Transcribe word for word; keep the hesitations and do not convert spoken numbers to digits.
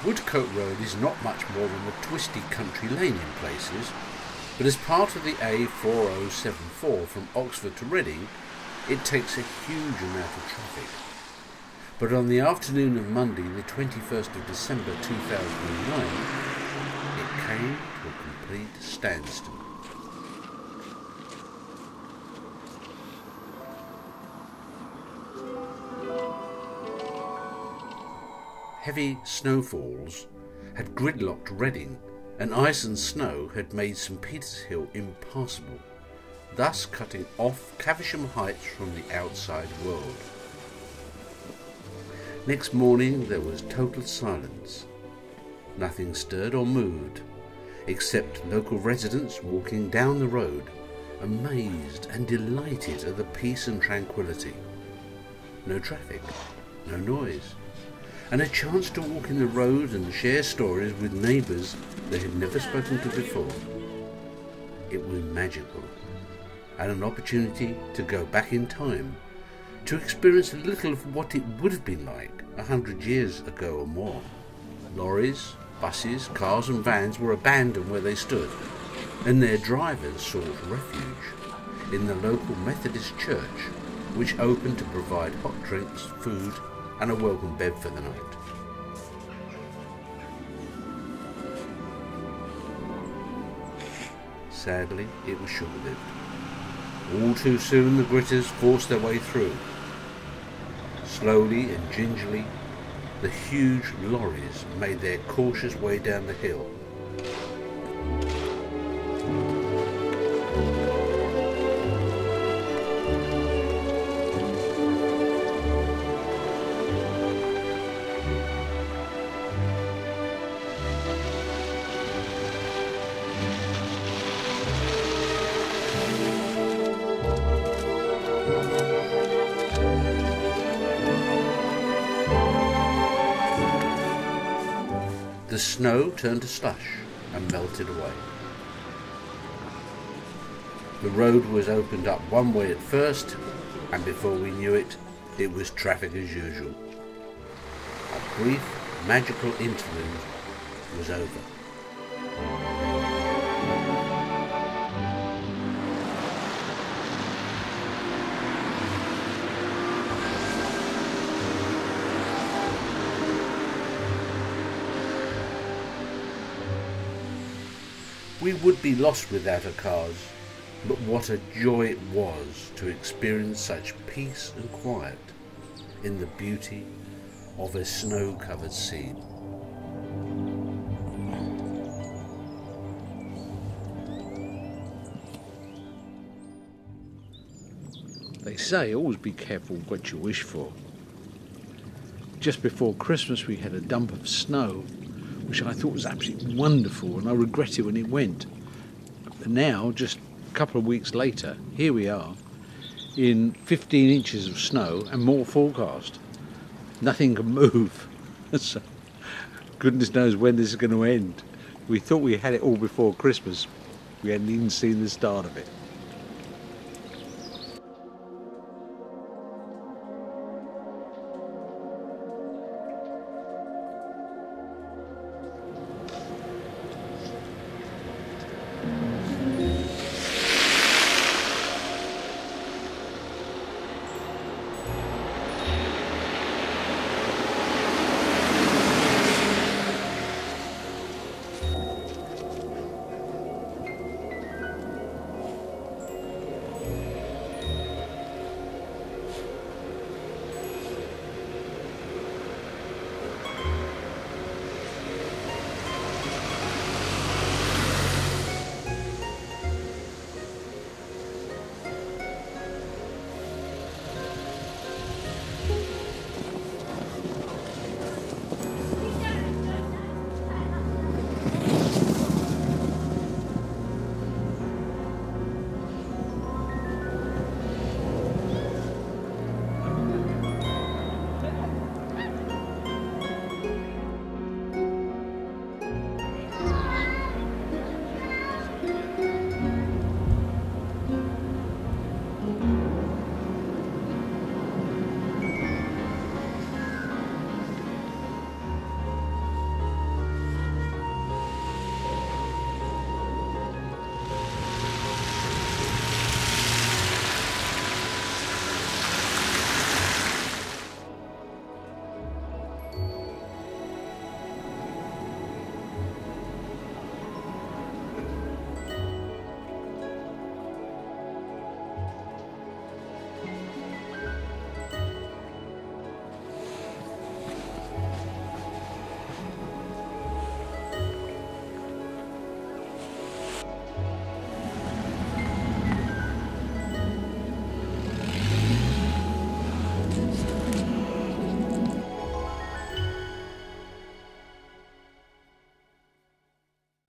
Woodcote Road is not much more than a twisty country lane in places, but as part of the A four oh seven four from Oxford to Reading, it takes a huge amount of traffic. But on the afternoon of Monday, the twenty-first of December two thousand nine, it came to a complete standstill. Heavy snowfalls had gridlocked Reading, and ice and snow had made St Peter's Hill impassable, thus cutting off Caversham Heights from the outside world. Next morning there was total silence. Nothing stirred or moved, except local residents walking down the road, amazed and delighted at the peace and tranquility. No traffic, no noise, and a chance to walk in the road and share stories with neighbours they had never spoken to before. It was magical, and an opportunity to go back in time, to experience a little of what it would have been like a hundred years ago or more. Lorries, buses, cars and vans were abandoned where they stood, and their drivers sought refuge in the local Methodist church, which opened to provide hot drinks, food and a welcome bed for the night. Sadly, it was short-lived. All too soon the gritters forced their way through. Slowly and gingerly, the huge lorries made their cautious way down the hill. The snow turned to slush and melted away. The road was opened up one way at first, and before we knew it, it was traffic as usual. A brief, magical interlude was over. We would be lost without our cars, but what a joy it was to experience such peace and quiet in the beauty of a snow-covered scene. They say always be careful what you wish for. Just before Christmas we had a dump of snow, which I thought was absolutely wonderful, and I regret it when it went. And now, just a couple of weeks later, here we are in fifteen inches of snow and more forecast. Nothing can move. So, goodness knows when this is going to end. We thought we had it all before Christmas. We hadn't even seen the start of it.